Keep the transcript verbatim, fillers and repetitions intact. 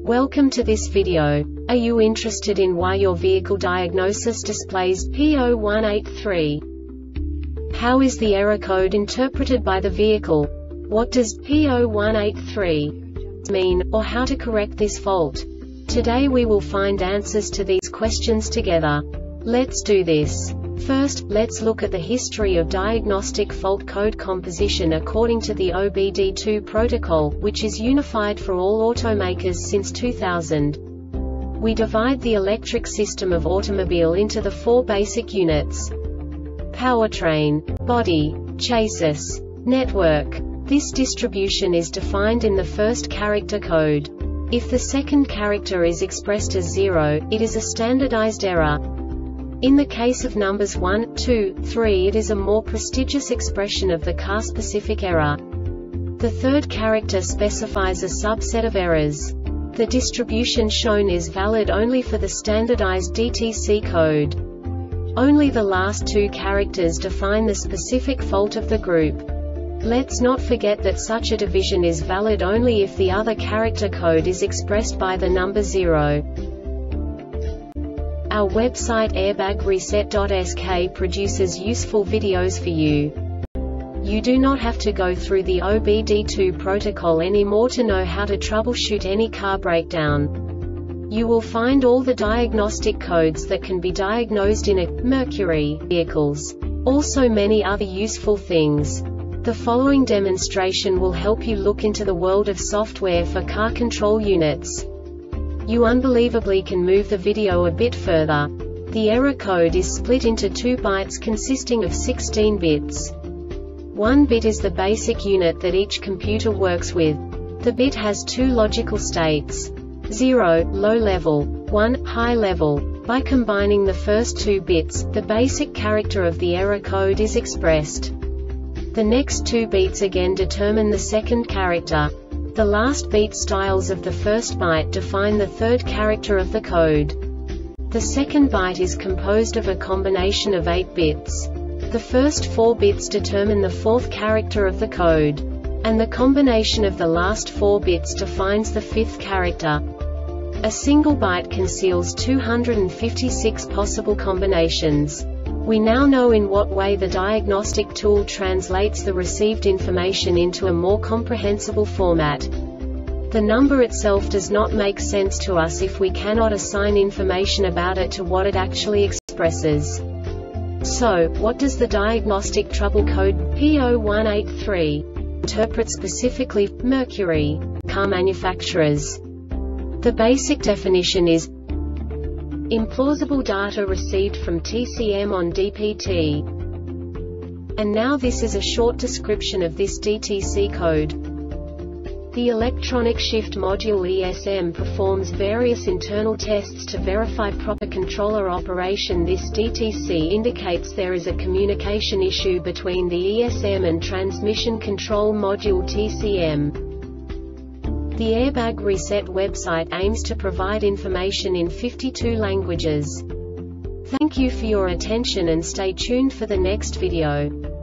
Welcome to this video. Are you interested in why your vehicle diagnosis displays P zero one eight three? How is the error code interpreted by the vehicle? What does P zero one eight three mean, or how to correct this fault? Today we will find answers to these questions together. Let's do this. First, let's look at the history of diagnostic fault code composition according to the O B D two protocol, which is unified for all automakers since two thousand. We divide the electric system of automobile into the four basic units: powertrain, body, chassis, network. This distribution is defined in the first character code. If the second character is expressed as zero, it is a standardized error. In the case of numbers one, two, three, it is a more prestigious expression of the car-specific error. The third character specifies a subset of errors. The distribution shown is valid only for the standardized D T C code. Only the last two characters define the specific fault of the group. Let's not forget that such a division is valid only if the other character code is expressed by the number zero. Our website airbag reset dot S K produces useful videos for you. You do not have to go through the O B D two protocol anymore to know how to troubleshoot any car breakdown. You will find all the diagnostic codes that can be diagnosed in a Mercury vehicles. Also many other useful things. The following demonstration will help you look into the world of software for car control units. You unbelievably can move the video a bit further. The error code is split into two bytes consisting of sixteen bits. One bit is the basic unit that each computer works with. The bit has two logical states: zero, low level, one, high level. By combining the first two bits, the basic character of the error code is expressed. The next two bits again determine the second character. The last beat styles of the first byte define the third character of the code. The second byte is composed of a combination of eight bits. The first four bits determine the fourth character of the code. And the combination of the last four bits defines the fifth character. A single byte conceals two hundred fifty-six possible combinations. We now know in what way the diagnostic tool translates the received information into a more comprehensible format. The number itself does not make sense to us if we cannot assign information about it to what it actually expresses. So, what does the diagnostic trouble code P zero one eight three interpret specifically for Mercury car manufacturers? The basic definition is implausible data received from T C M on D P T. And now this is a short description of this D T C code. The Electronic Shift Module E S M performs various internal tests to verify proper controller operation. This D T C indicates there is a communication issue between the E S M and Transmission Control Module T C M. The Airbag Reset website aims to provide information in fifty-two languages. Thank you for your attention and stay tuned for the next video.